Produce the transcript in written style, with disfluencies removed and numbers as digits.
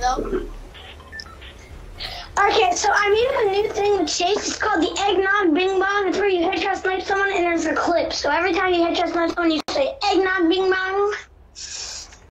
though. Okay, so I made a new thing with Chase. It's called the Eggnog Bingbog. It's where you headshot snipe someone and there's a clip. So every time you headshot snipe someone, you say Eggnog Bingbog.